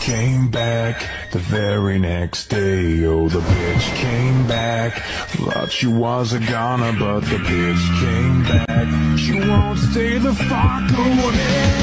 came back the very next day. Oh, the bitch came back. Thought she was a goner, but the bitch came back. She won't stay the fuck away.